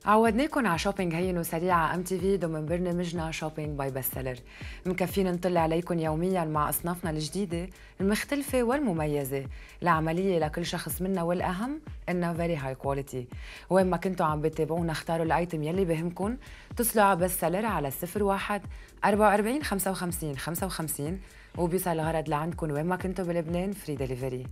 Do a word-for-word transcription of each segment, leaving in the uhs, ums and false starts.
عودناكم على شوبينج هين وسريع على ام تي في ضمن برنامجنا شوبينج باي بستسيلر. مكفين نطلع عليكم يوميا مع اصنافنا الجديده المختلفه والمميزه، العمليه لكل شخص منا والاهم انها فيري هاي كواليتي. وين ما كنتوا عم بتابعونا اختاروا الايتم يلي بهمكم، اتصلوا على بستسيلر على صفر واحد أربعة وأربعين خمسة وخمسين خمسة وخمسين وبيوصل الغرض لعندكم وين ما كنتوا بلبنان فري دليفري.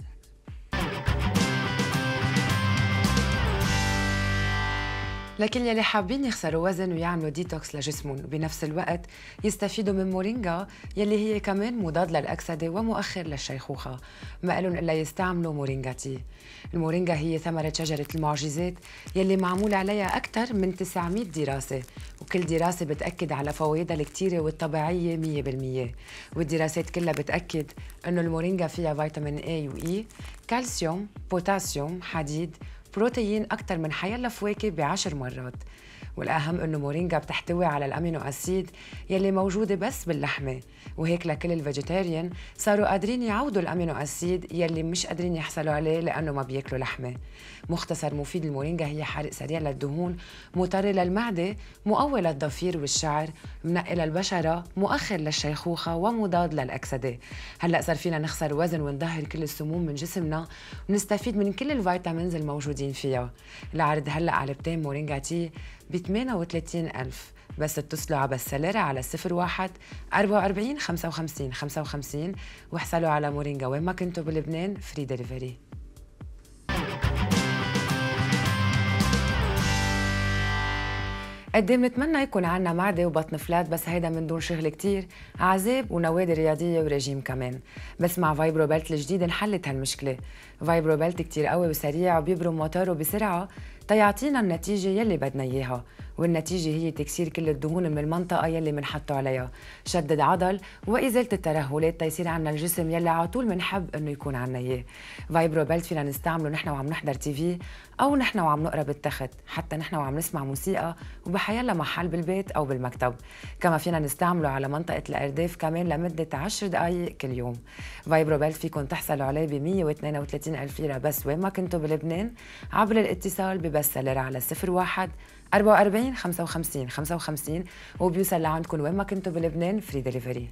لكل يلي حابين يخسروا وزن ويعملوا ديتوكس لجسمهم وبنفس الوقت يستفيدوا من مورينجا يلي هي كمان مضاد للأكسدة ومؤخر للشيخوخة، ما إلهم إلا يستعملوا مورينجا تي. المورينجا هي ثمرة شجرة المعجزات يلي معمول عليها أكثر من تسعمية دراسة، وكل دراسة بتأكد على فوائدها الكتيرة والطبيعية مية بالمية. والدراسات كلها بتأكد إنه المورينجا فيها فيتامين A و E، كالسيوم، بوتاسيوم، حديد، بروتين أكثر من حيلا فواكه بعشر مرات. والأهم إنه مورينجا بتحتوي على الأمينو أسيد يلي موجودة بس باللحمة، وهيك لكل الفيجيتيريان صاروا قادرين يعوضوا الأمينو أسيد يلي مش قادرين يحصلوا عليه لأنه ما بياكلوا لحمة. مختصر مفيد المورينجا هي حرق سريع للدهون، مطري للمعدة، مقوي للضفير والشعر، منقي للبشرة، مؤخر للشيخوخة ومضاد للأكسدة. هلأ صار فينا نخسر وزن ونظهر كل السموم من جسمنا ونستفيد من كل الفيتامينز الموجودين فيها. العرض هلأ علبتين مورينجا تي ب ثمانية وثلاثين ألف، بس اتصلوا على بستسيلر على صفر واحد أربعة وأربعين خمسة وخمسين خمسة وخمسين واحصلوا على مورينجا وين ما كنتوا بلبنان فري دليفري. قد ايه بنتمنى يكون عنا معدة وبطن فلات، بس هيدا من دون شغل كتير، عذاب ونوادي رياضية ورجيم كمان. بس مع فايبرو بيلت الجديد انحلت هالمشكلة. فايبرو بيلت كتير قوي وسريع وبيبرم موتوره بسرعة تيعطينا النتيجة يلي بدنا إياها، والنتيجة هي تكسير كل الدهون من المنطقة يلي منحطه عليها، شدد عضل وإزالة الترهلات تيصير عنا الجسم يلي على طول منحب إنه يكون عنا إياه. فايبرو بيلت فينا نستعمله نحن وعم نحضر تي في أو نحن وعم نقرا بالتخت، حتى نحن وعم نسمع موسيقى وبحيلا محل بالبيت أو بالمكتب. كما فينا نستعمله على منطقة الأرداف كمان لمدة عشر دقايق كل يوم. فايبرو بيلت فيكم تحصلوا عليه ب مية واثنين وثلاثين ألف ليرة بس وين ما كنتوا بلبنان عبر الاتصال ببستسيلر على صفر واحد أربعة وأربعين خمسة وخمسين خمسة وخمسين وبيوصل لعندكم وين ما كنتوا بلبنان فري دليفري.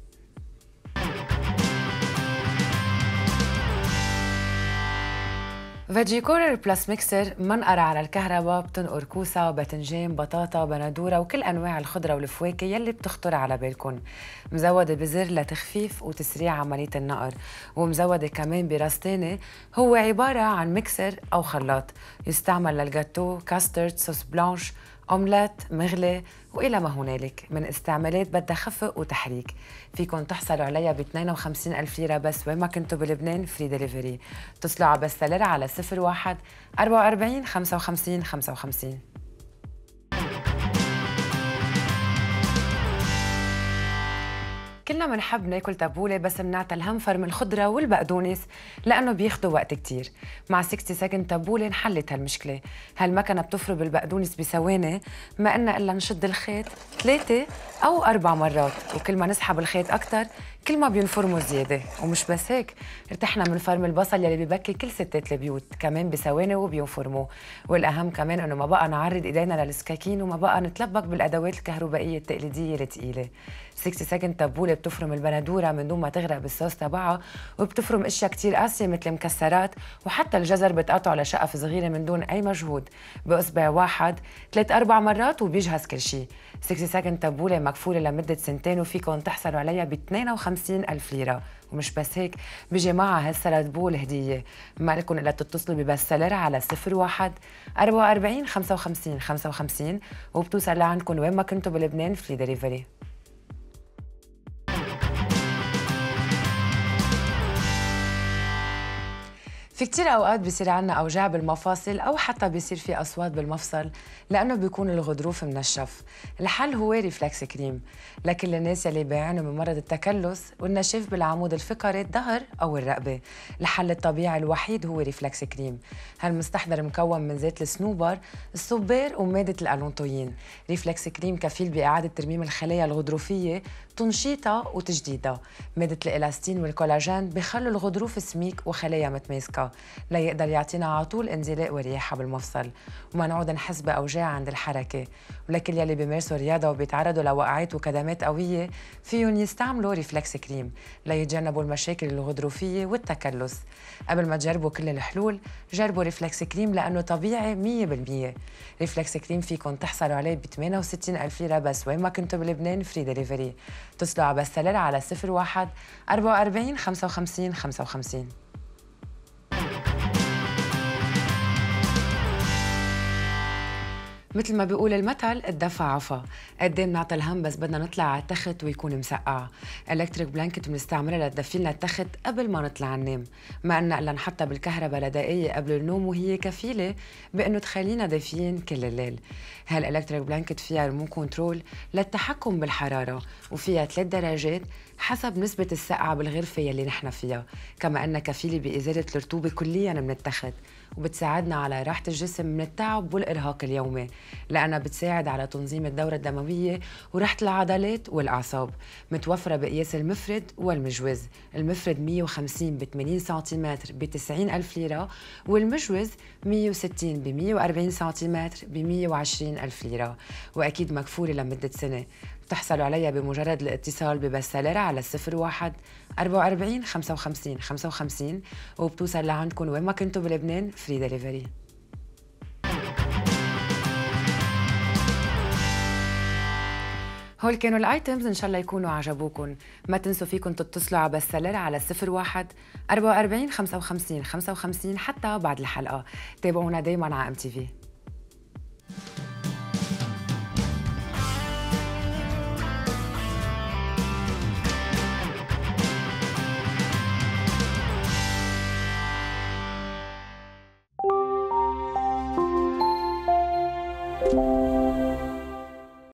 فيجي كورر بلس ميكسر منقرة على الكهرباء، بتنقر كوسة، باذنجان، بطاطا، بندورة وكل أنواع الخضرة والفواكه يلي بتخطر على بالكم. مزودة بزر لتخفيف وتسريع عملية النقر، ومزودة كمان براس تاني هو عبارة عن ميكسر أو خلاط يستعمل للجاتو، كاسترد، صوص بلانش، أومليت، مغلي وإلى ما هنالك من استعمالات بدها خفق وتحريك. فيكن تحصلوا عليها ب اثنين وخمسين ألف ليرة بس وين ما كنتوا بلبنان فري دليفري. اتصلوا على بستسيلر على صفر واحد أربعة وأربعين خمسة وخمسين خمسة وخمسين. كلنا منحب ناكل تبولة، بس منعتل هم فرم الخضرة والبقدونس لأنه بياخدوا وقت كتير. مع ستين سكند تبولة انحلت هالمشكلة. هالمكنة بتفرم البقدونس بثواني، ما إلنا إلا نشد الخيط ثلاثة أو أربع مرات، وكل ما نسحب الخيط أكتر كل ما بينفرموا زيادة. ومش بس هيك، ارتحنا من فرم البصل يلي ببكي كل ستات البيوت كمان بثواني وبينفرموا. والأهم كمان إنه ما بقى نعرض إيدينا للسكاكين وما بقى نتلبك بالأدوات الكهربائية التقليدية الثقيلة. ستين سكند تبولة بتفرم البندورة من دون ما تغرق بالصوص تبعها، وبتفرم اشياء كتير قاسية مثل مكسرات، وحتى الجزر بتقطعه لشقف صغيرة من دون أي مجهود بإصبع واحد ثلاث أربع مرات وبيجهز كل شيء. ستين سكند تبولة مكفولة لمدة سنتين وفيكم تحصلوا عليها ب اثنين وخمسين ألف ليرة. ومش بس هيك، بيجي معها هالسلاد بول هدية. ما لكم إلا تتصلوا ببستسيلر على صفر واحد أربعة وأربعين خمسة وخمسين خمسة وخمسين وبتوصل لعندكم وين ما كنتوا بلبنان فري دليفري. في كتير أوقات بيصير عنا أوجاع بالمفاصل أو حتى بيصير في أصوات بالمفصل لأنه بيكون الغضروف منشف. الحل هو ريفلكس كريم لكل الناس يلي بيعانوا من مرض التكلس والنشاف بالعمود الفقري، الظهر أو الرقبة. الحل الطبيعي الوحيد هو ريفلكس كريم. هالمستحضر مكون من زيت الصنوبر، الصبار ومادة الألونتوين. ريفلكس كريم كفيل بإعادة ترميم الخلايا الغضروفية، تنشيطها وتجديدها. مادة الإلاستين والكولاجين بيخلوا الغضروف سميك وخلايا متماسكة ليقدر يعطينا على طول انزلاق ورياحة بالمفصل وما نعود نحس بأوجاع عند الحركة. ولكل يلي بيمارسوا رياضة وبيتعرضوا لوقعات وكدمات قوية فيهم يستعملوا ريفلكس كريم ليتجنبوا المشاكل الغضروفية والتكلس. قبل ما تجربوا كل الحلول جربوا ريفلكس كريم لأنه طبيعي مية بالمية. ريفلكس كريم فيكن تحصلوا عليه ب ثمانية وستين ألف ليرة بس وين ما كنتوا بلبنان، فري دليفري. اتصلوا على بستسيلر على صفر واحد أربعة وأربعين خمسة وخمسين خمسة وخمسين. مثل ما بيقول المثل الدفع عفا. قد ايه بنعطي الهم بس بدنا نطلع على التخت ويكون مسقع. الكتريك بلانكت بنستعملها لتدفي لنا التخت قبل ما نطلع ننام، ما قلنا الا نحطها بالكهرباء لدقايق قبل النوم وهي كفيله بانه تخلينا دافيين كل الليل. هالالكتريك بلانكت فيها ريموت كنترول للتحكم بالحراره وفيها ثلاث درجات حسب نسبة السقعة بالغرفة يلي نحن فيها، كما أنها كفيلة بإزالة الرطوبة كلياً من التخت وبتساعدنا على راحة الجسم من التعب والإرهاق اليومي، لأنها بتساعد على تنظيم الدورة الدموية وراحة العضلات والأعصاب. متوفرة بقياس المفرد والمجوز. المفرد مية وخمسين ب ثمانين سنتيمتر ب تسعين ألف ليرة، والمجوز مية وستين ب مية وأربعين سنتيمتر ب مية وعشرين ألف ليرة، وأكيد مكفولة لمدة سنة. بتحصلوا عليها بمجرد الاتصال ببستسيلر على صفر واحد أربعة وأربعين خمسة وخمسين خمسة وخمسين وبتوصل لعندكم وين ما كنتوا بلبنان، فري دليفري. هول كانوا الايتمز، ان شاء الله يكونوا عجبوكم. ما تنسوا فيكم تتصلوا على بستسيلر على صفر واحد أربعة وأربعين خمسة وخمسين خمسة وخمسين حتى بعد الحلقة. تابعونا دايما على ام تي في. Thank you.